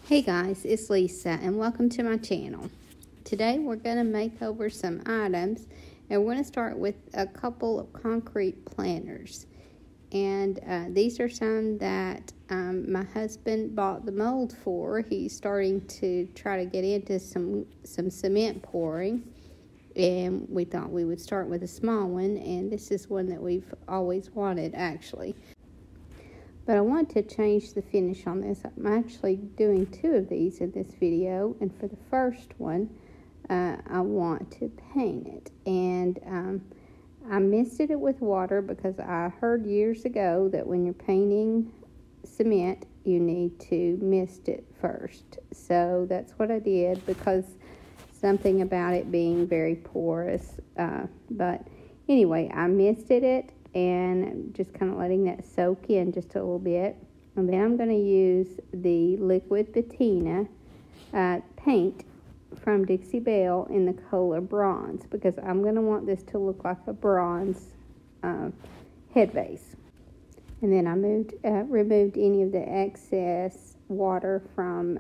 Hey guys, it's Lisa and welcome to my channel. Today we're going to make over some items and we're going to start with a couple of concrete planters. And these are some that my husband bought the mold for. He's starting to try to get into some cement pouring. And we thought we would start with a small one, and this is one that we've always wanted actually. But I want to change the finish on this. I'm actually doing two of these in this video. And for the first one, I want to paint it. And I misted it with water because I heard years ago that when you're painting cement, you need to mist it first. So that's what I did because something about it being very porous. But anyway, I misted it. And just kind of letting that soak in just a little bit. And then I'm going to use the liquid Patina paint from Dixie Belle in the color bronze, because I'm going to want this to look like a bronze head vase. And then I removed any of the excess water from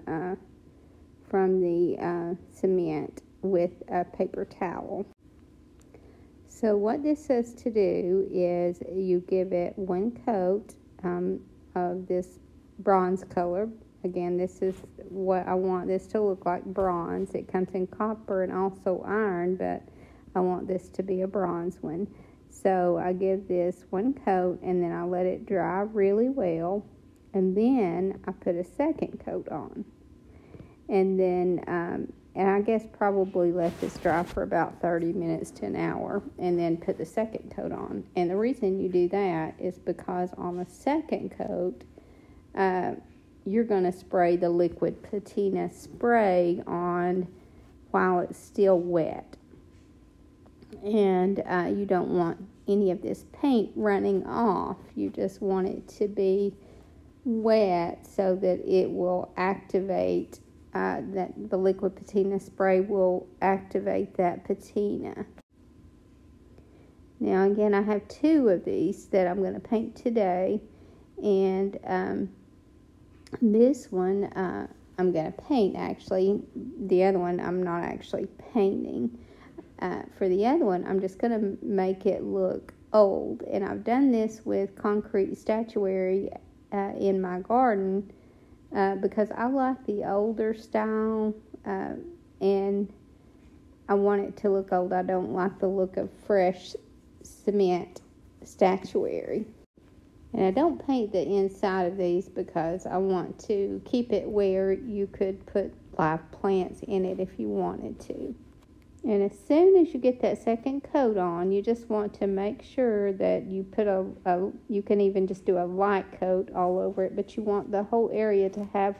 the cement with a paper towel. So what this says to do is you give it one coat of this bronze color. Again, this is what I want this to look like, bronze. It comes in copper and also iron, but I want this to be a bronze one. So I give this one coat and then I let it dry really well. And then I put a second coat on. And then and I guess probably let this dry for about 30 minutes to an hour and then put the second coat on. And the reason you do that is because on the second coat, you're going to spray the liquid Patina spray on while it's still wet. And you don't want any of this paint running off. You just want it to be wet so that it will activate that the liquid patina spray will activate that patina. Now again, I have two of these that I'm going to paint today, and this one I'm going to paint actually. The other one I'm not actually painting. For the other one, I'm just going to make it look old, and I've done this with concrete statuary in my garden. Because I like the older style, and I want it to look old. I don't like the look of fresh cement statuary. And I don't paint the inside of these because I want to keep it where you could put live plants in it if you wanted to. And as soon as you get that second coat on, you just want to make sure that you put you can even just do a light coat all over it, but you want the whole area to have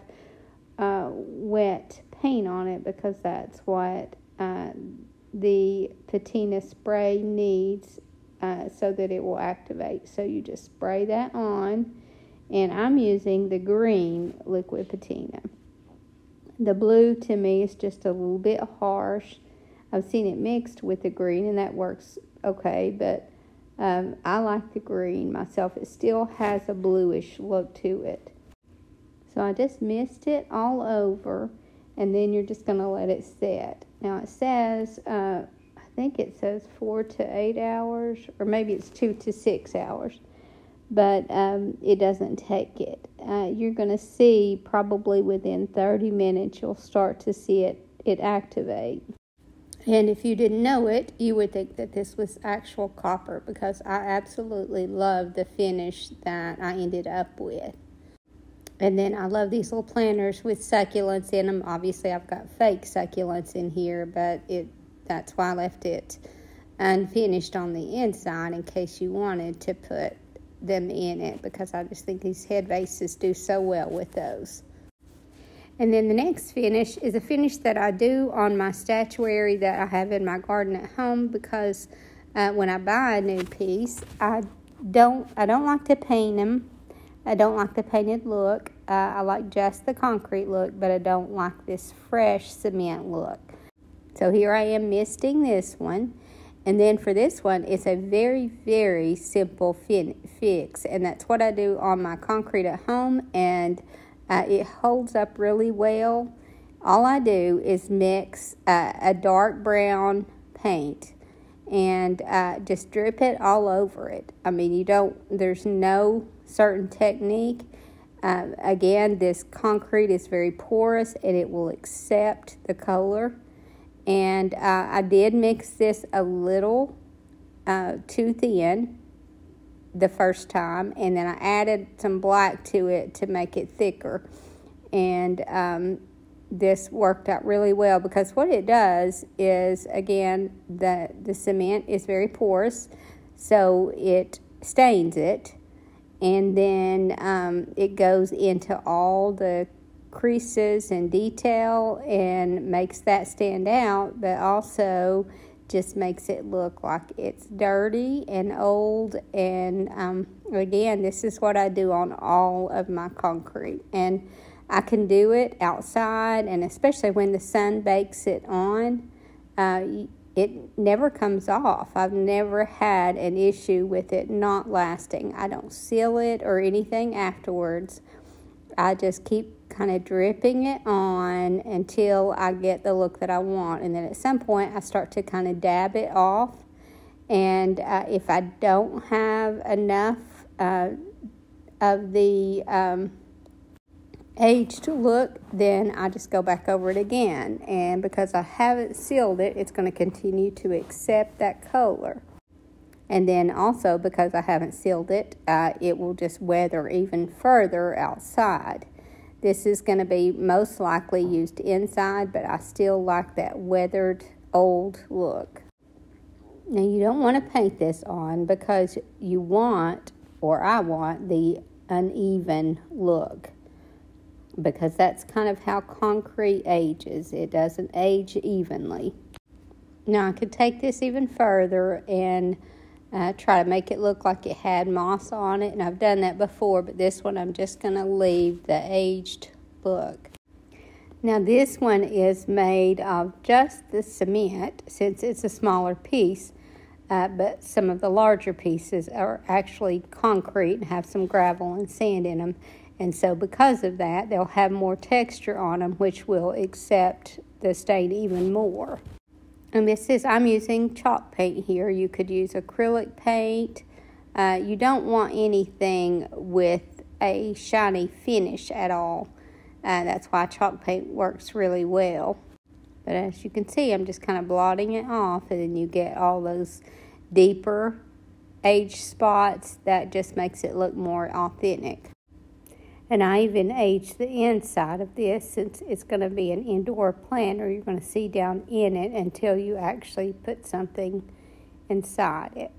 wet paint on it, because that's what the patina spray needs so that it will activate. So you just spray that on, and I'm using the green liquid patina. The blue to me is just a little bit harsh. I've seen it mixed with the green, and that works okay, but I like the green myself. It still has a bluish look to it. So I just mist it all over, and then you're just going to let it set. Now it says, I think it says 4 to 8 hours, or maybe it's 2 to 6 hours, but it doesn't take it. You're going to see probably within 30 minutes you'll start to see it activate. And if you didn't know it, you would think that this was actual copper, because I absolutely love the finish that I ended up with. And then I love these little planters with succulents in them. Obviously, I've got fake succulents in here, but that's why I left it unfinished on the inside in case you wanted to put them in it, because I just think these head vases do so well with those. And then the next finish is a finish that I do on my statuary that I have in my garden at home, because when I buy a new piece, I don't like to paint them. I don't like the painted look. I like just the concrete look, but I don't like this fresh cement look. So here I am misting this one. And then for this one, it's a very, very simple fix. And that's what I do on my concrete at home. And It holds up really well. All I do is mix a dark brown paint and just drip it all over it. I mean, there's no certain technique. Again, this concrete is very porous and it will accept the color. And I did mix this a little too thin the first time, and then I added some black to it to make it thicker. And this worked out really well, because what it does is, again, the cement is very porous, so it stains it, and then it goes into all the creases and detail and makes that stand out, but also just makes it look like it's dirty and old. And again, this is what I do on all of my concrete, and I can do it outside, and especially when the sun bakes it on, it never comes off. I've never had an issue with it not lasting. I don't seal it or anything afterwards. I just keep kind of dripping it on until I get the look that I want. And then at some point, I start to kind of dab it off. And if I don't have enough of the aged look, then I just go back over it again. And because I haven't sealed it, it's going to continue to accept that color. And then also, because I haven't sealed it, it will just weather even further outside. This is going to be most likely used inside, but I still like that weathered old look. Now, you don't want to paint this on because you want, or I want, the uneven look, because that's kind of how concrete ages. It doesn't age evenly. Now, I could take this even further and try to make it look like it had moss on it, and I've done that before, but this one I'm just going to leave the aged look. Now, this one is made of just the cement, since it's a smaller piece, but some of the larger pieces are actually concrete and have some gravel and sand in them. And so because of that, they'll have more texture on them, which will accept the stain even more. And I'm using chalk paint here. You could use acrylic paint. You don't want anything with a shiny finish at all. That's why chalk paint works really well. But as you can see, I'm just kind of blotting it off, and then you get all those deeper aged spots. That just makes it look more authentic. And I even aged the inside of this, since it's going to be an indoor planter. You're going to see down in it until you actually put something inside it.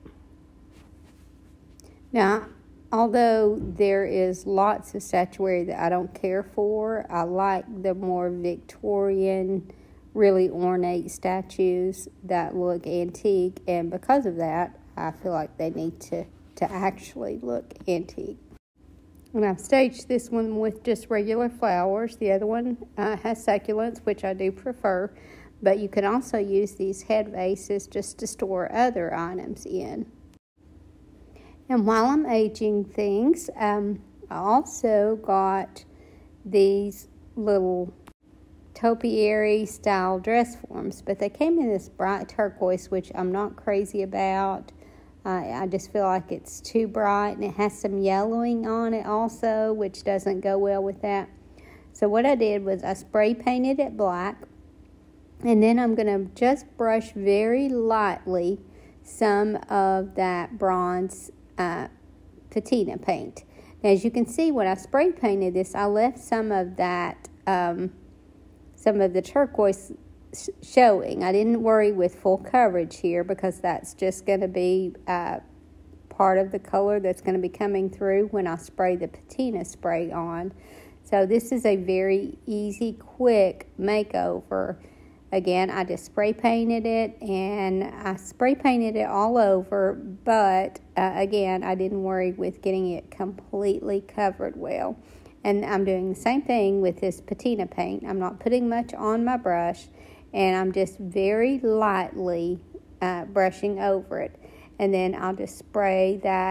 Now, although there is lots of statuary that I don't care for, I like the more Victorian, really ornate statues that look antique. And because of that, I feel like they need to actually look antique. And I've staged this one with just regular flowers. The other one has succulents, which I do prefer. But you can also use these head vases just to store other items in. And while I'm aging things, I also got these little topiary style dress forms. But they came in this bright turquoise, which I'm not crazy about. I just feel like it's too bright, and it has some yellowing on it also, which doesn't go well with that. So what I did was I spray painted it black, and then I'm going to just brush very lightly some of that bronze patina paint. Now, as you can see, when I spray painted this, I left some of that, some of the turquoise showing. I didn't worry with full coverage here, because that's just going to be part of the color that's going to be coming through when I spray the patina spray on. So this is a very easy, quick makeover. Again, I just spray painted it, and I spray painted it all over, but again, I didn't worry with getting it completely covered well. And I'm doing the same thing with this patina paint. I'm not putting much on my brush, and I'm just very lightly brushing over it. And then I'll just spray that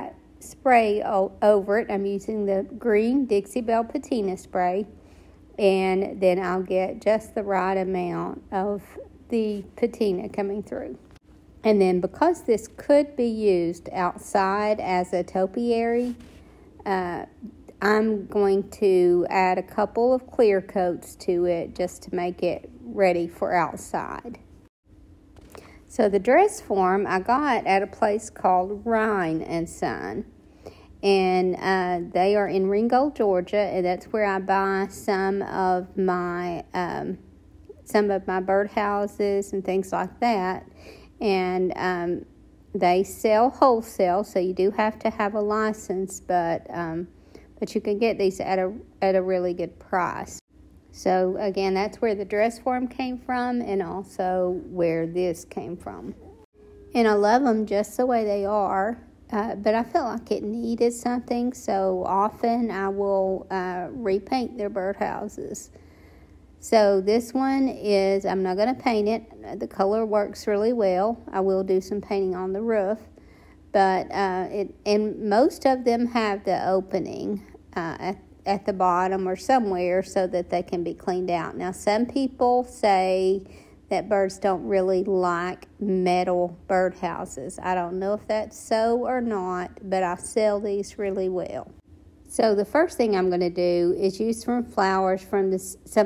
spray over it. I'm using the green Dixie Belle Patina spray, and then I'll get just the right amount of the patina coming through. And then because this could be used outside as a topiary, I'm going to add a couple of clear coats to it just to make it ready for outside. So the dress form I got at a place called Rhine and Son, and they are in Ringgold, Georgia, and that's where I buy some of my birdhouses and things like that. And they sell wholesale, so you do have to have a license, but you can get these at a really good price. So again, that's where the dress form came from, and also where this came from. And I love them just the way they are, but I felt like it needed something, so often I will repaint their birdhouses. So this one is, I'm not going to paint it. The color works really well. I will do some painting on the roof, but and most of them have the opening at the bottom or somewhere so that they can be cleaned out. Now, some people say that birds don't really like metal birdhouses. I don't know if that's so or not, but I sell these really well. So the first thing I'm going to do is use some flowers from the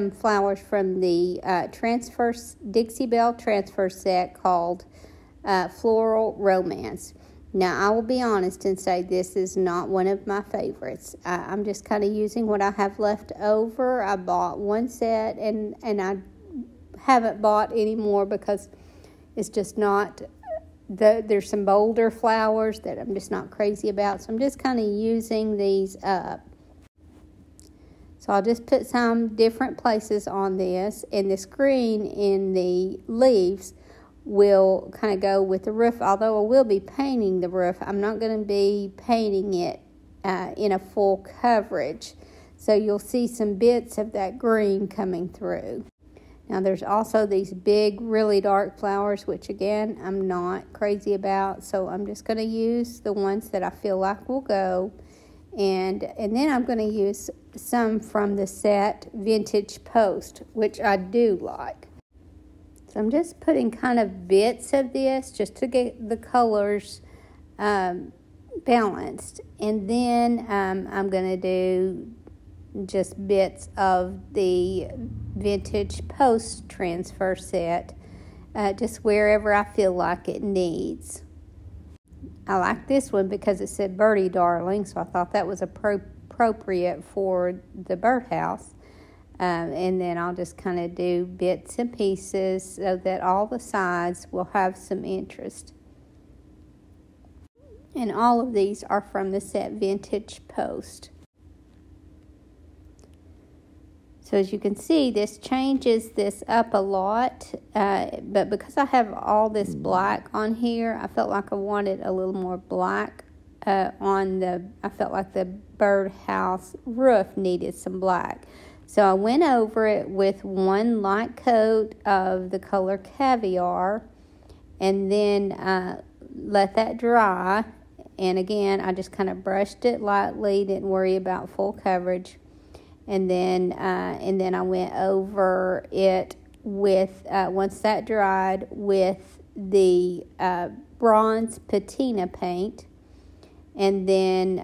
Dixie Belle transfer set called Floral Romance. Now, I will be honest and say this is not one of my favorites. I'm just kind of using what I have left over. I bought one set, and I haven't bought any more because it's just not... There's some bolder flowers that I'm just not crazy about, so I'm just kind of using these up. So I'll just put some different places on this, and this green in the leaves will kind of go with the roof. Although I will be painting the roof, I'm not going to be painting it in a full coverage. So you'll see some bits of that green coming through. Now there's also these big, really dark flowers, which again, I'm not crazy about. So I'm just going to use the ones that I feel like will go. And then I'm going to use some from the set Vintage Post, which I do like. So I'm just putting kind of bits of this just to get the colors balanced. And then I'm going to do just bits of the Vintage Post transfer set, just wherever I feel like it needs. I like this one because it said Birdie Darling, so I thought that was appropriate for the birdhouse. And then I'll just kind of do bits and pieces so that all the sides will have some interest. And all of these are from the set Vintage Post. So as you can see, this changes this up a lot, but because I have all this black on here, I felt like I wanted a little more black I felt like the birdhouse roof needed some black. So I went over it with one light coat of the color Caviar, and then let that dry. And again, I just kind of brushed it lightly, didn't worry about full coverage. And then I went over it with, once that dried, with the bronze patina paint. And then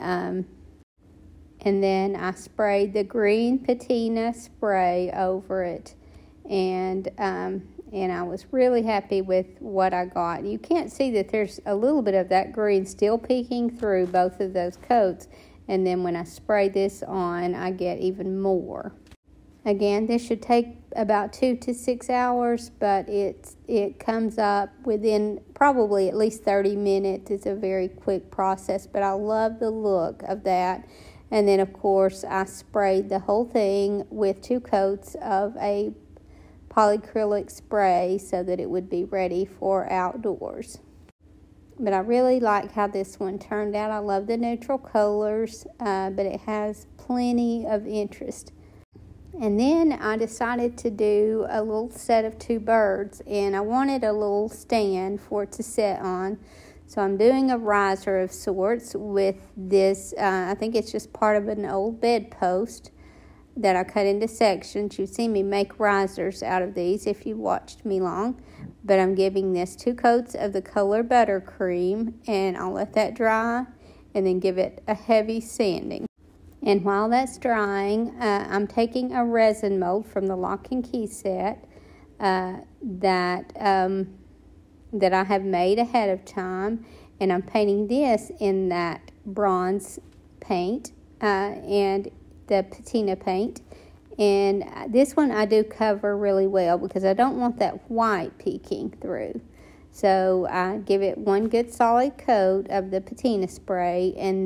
I sprayed the green patina spray over it. And I was really happy with what I got. You can't see that there's a little bit of that green still peeking through both of those coats. And then when I spray this on, I get even more. Again, this should take about 2 to 6 hours, but it comes up within probably at least 30 minutes. It's a very quick process, but I love the look of that. And then, of course, I sprayed the whole thing with 2 coats of a polyacrylic spray so that it would be ready for outdoors. But I really like how this one turned out. I love the neutral colors, but it has plenty of interest. And then I decided to do a little set of 2 birds, and I wanted a little stand for it to sit on. So I'm doing a riser of sorts with this, I think it's just part of an old bedpost that I cut into sections. You've seen me make risers out of these if you watched me long. But I'm giving this 2 coats of the color Buttercream, and I'll let that dry and then give it a heavy sanding. And while that's drying, I'm taking a resin mold from the Lock and Key set that I have made ahead of time, and I'm painting this in that bronze paint and the patina paint. And this one I do cover really well because I don't want that white peeking through. So I give it 1 good solid coat of the patina spray, and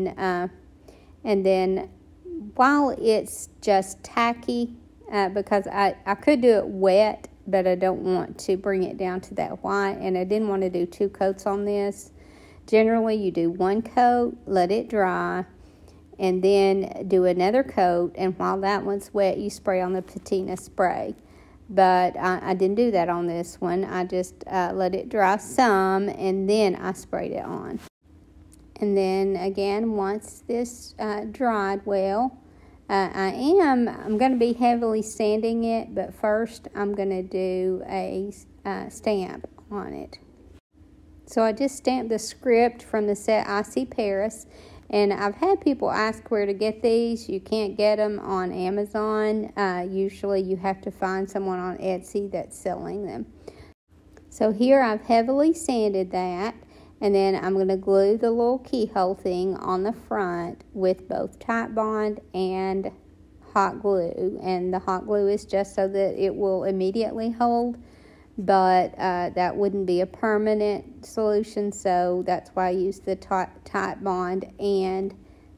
then while it's just tacky, because I could do it wet, but I don't want to bring it down to that white, and I didn't want to do 2 coats on this. Generally, you do 1 coat, let it dry, and then do another coat, and while that one's wet, you spray on the patina spray. But I didn't do that on this one. I just let it dry some, and then I sprayed it on. And then again, once this dried well, I'm going to be heavily sanding it, but first I'm going to do a stamp on it. So I just stamped the script from the set Icy Paris, and I've had people ask where to get these. You can't get them on Amazon. Usually you have to find someone on Etsy that's selling them. So here I've heavily sanded that, and then I'm going to glue the little keyhole thing on the front with both Titebond and hot glue. And the hot glue is just so that it will immediately hold, but that wouldn't be a permanent solution, so that's why I use the Titebond and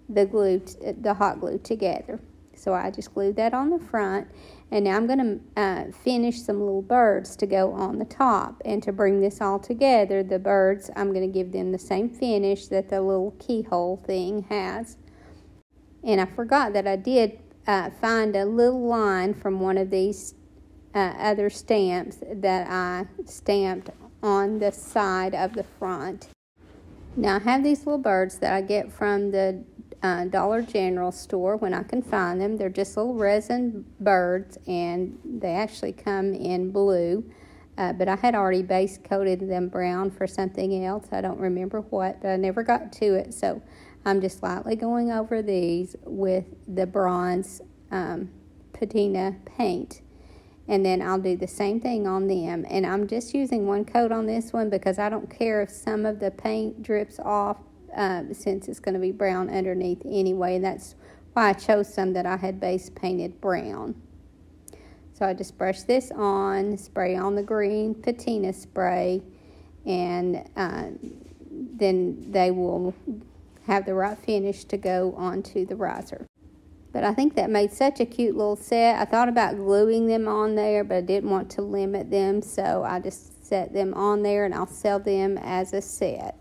the hot glue together. So I just glued that on the front, and now I'm going to finish some little birds to go on the top. And to bring this all together, the birds, I'm going to give them the same finish that the little keyhole thing has. And I forgot that I did find a little line from one of these other stamps that I stamped on the side of the front. Now I have these little birds that I get from the Dollar General store when I can find them. They're just little resin birds, and they actually come in blue, but I had already base coated them brown for something else. I don't remember what, but I never got to it, so I'm just lightly going over these with the bronze patina paint. And then I'll do the same thing on them. And I'm just using 1 coat on this one because I don't care if some of the paint drips off since it's going to be brown underneath anyway. And that's why I chose some that I had base painted brown. So I just brush this on, spray on the green patina spray, and then they will have the right finish to go onto the riser. But I think that made such a cute little set. I thought about gluing them on there, but I didn't want to limit them, so I just set them on there, and I'll sell them as a set.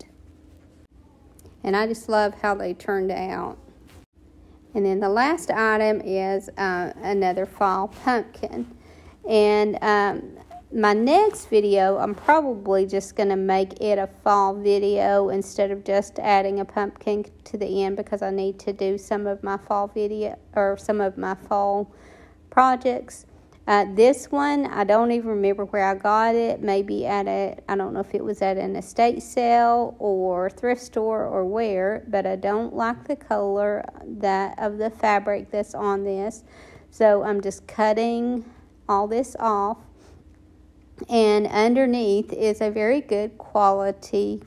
And I just love how they turned out. And then the last item is another fall pumpkin. And my next video, I'm probably just going to make it a fall video instead of just adding a pumpkin to the end, because I need to do some of my fall video or some of my fall projects. This one, I don't even remember where I got it. Maybe I don't know if it was at an estate sale or thrift store or where, but I don't like the color of the fabric that's on this. So I'm just cutting all this off. And underneath is a very good quality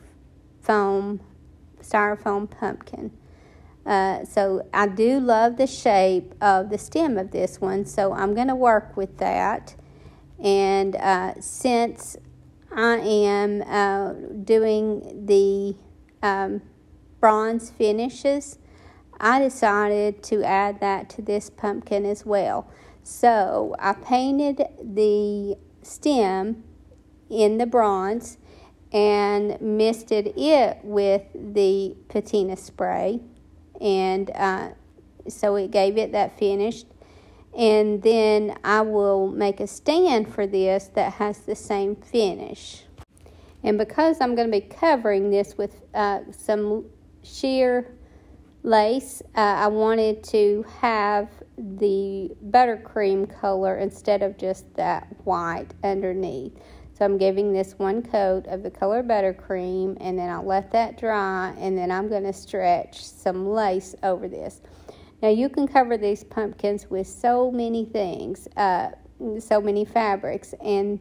styrofoam pumpkin. So I do love the shape of the stem of this one, so I'm going to work with that. And since I am doing the bronze finishes, I decided to add that to this pumpkin as well. So I painted the stem in the bronze and misted it with the patina spray, and so it gave it that finish. And then I will make a stand for this that has the same finish. And because I'm going to be covering this with some sheer lace, I wanted to have the buttercream color instead of just that white underneath. So I'm giving this one coat of the color buttercream, and then I'll let that dry, and then I'm going to stretch some lace over this. Now you can cover these pumpkins with so many things, so many fabrics, and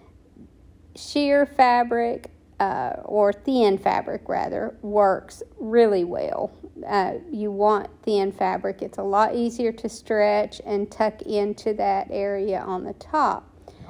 sheer fabric or thin fabric rather works really well. You want thin fabric. It's a lot easier to stretch and tuck into that area on the top.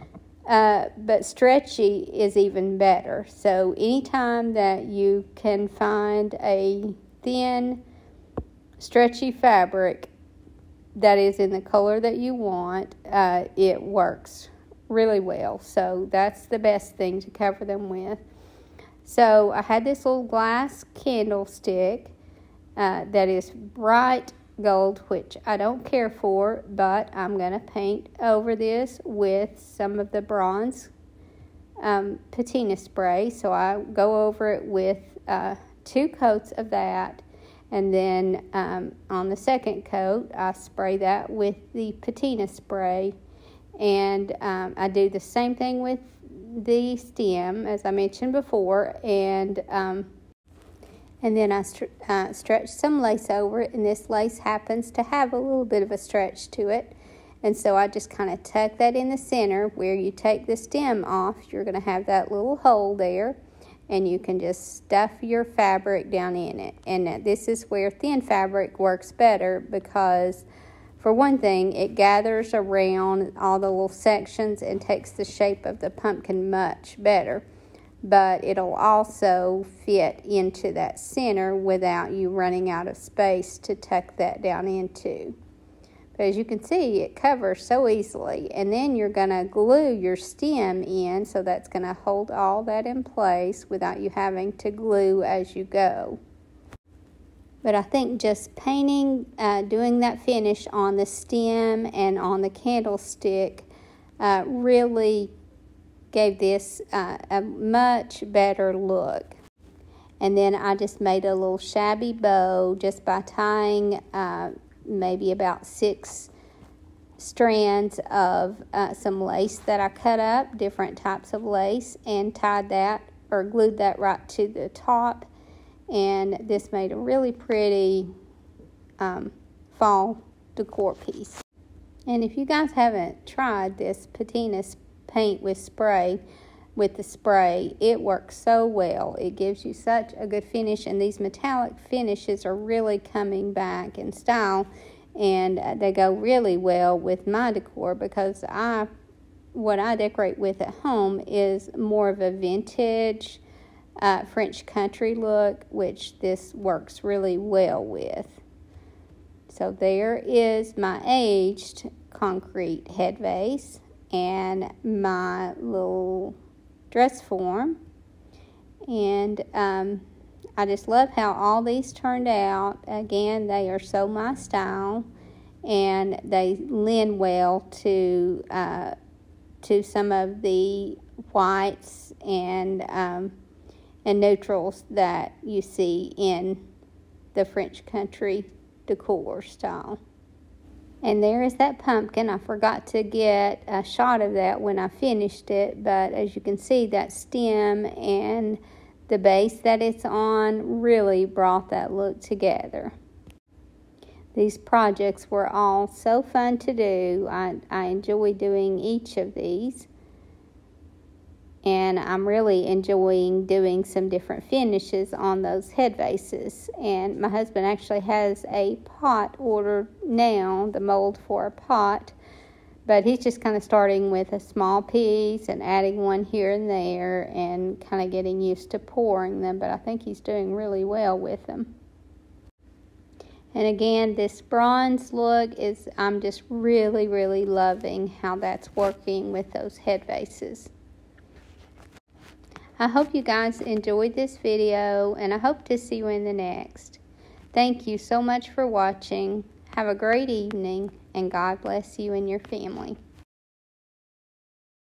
But stretchy is even better. So anytime that you can find a thin, stretchy fabric that is in the color that you want, it works really well. So that's the best thing to cover them with. So I had this little glass candlestick that is bright gold, which I don't care for, but I'm going to paint over this with some of the bronze patina spray. So I go over it with 2 coats of that, and then on the second coat I spray that with the patina spray, and I do the same thing with the stem as I mentioned before, and then I stretch some lace over it, and this lace happens to have a little bit of a stretch to it, and so I just kind of tuck that in the center. Where you take the stem off, you're going to have that little hole there, and you can just stuff your fabric down in it. And this is where thin fabric works better, because for one thing, it gathers around all the little sections and takes the shape of the pumpkin much better. But it'll also fit into that center without you running out of space to tuck that down into. But as you can see, it covers so easily. And then you're going to glue your stem in, so that's going to hold all that in place without you having to glue as you go. But I think just painting, doing that finish on the stem and on the candlestick really gave this a much better look. And then I just made a little shabby bow just by tying maybe about 6 strands of some lace that I cut up, different types of lace, and tied that or glued that right to the top. And this made a really pretty fall decor piece. And if you guys haven't tried this patina paint with the spray, it works so well. It gives you such a good finish, and these metallic finishes are really coming back in style, and they go really well with my decor, because what I decorate with at home is more of a vintage French country look, which this works really well with. So there is my aged concrete head vase and my little dress form, and I just love how all these turned out. Again, they are so my style, and they lend well to some of the whites and neutrals that you see in the French country decor style. And there is that pumpkin. I forgot to get a shot of that when I finished it, but as you can see, that stem and the base that it's on really brought that look together. These projects were all so fun to do. I enjoy doing each of these. And I'm really enjoying doing some different finishes on those head vases. And my husband actually has a pot ordered now, the mold for a pot. But he's just kind of starting with a small piece and adding one here and there and kind of getting used to pouring them. But I think he's doing really well with them. And again, this bronze look I'm just really, really loving how that's working with those head vases. I hope you guys enjoyed this video, and I hope to see you in the next. Thank you so much for watching. Have a great evening, and God bless you and your family.